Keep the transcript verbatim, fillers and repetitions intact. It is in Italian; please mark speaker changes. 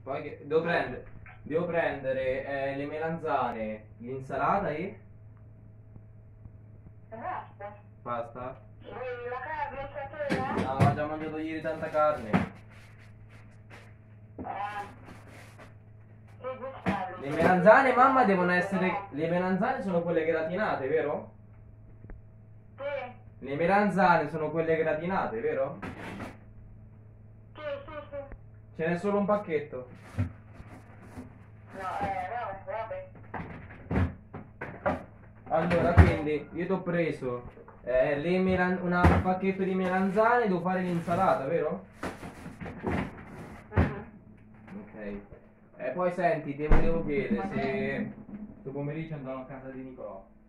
Speaker 1: Poi che devo prendere, devo prendere eh, le melanzane, l'insalata e
Speaker 2: Basta.
Speaker 1: basta.
Speaker 2: Vuoi la carne stasera?
Speaker 1: No, ho già mangiato ieri tanta carne.
Speaker 2: Ah. Che gustavi?
Speaker 1: Le melanzane, mamma, devono essere. Le melanzane sono quelle gratinate, vero?
Speaker 2: Sì.
Speaker 1: Le melanzane sono quelle gratinate, vero?
Speaker 2: Sì, sì, sì.
Speaker 1: Ce n'è solo un pacchetto.
Speaker 2: No, eh, no, vabbè.
Speaker 1: Allora, quindi io ti ho preso eh, le melan- una- un pacchetto di melanzane, devo fare l'insalata, vero?
Speaker 2: Mhm.
Speaker 1: Ok. E poi senti, devo, devo chiedere se questo pomeriggio andrò a casa di Nicolò.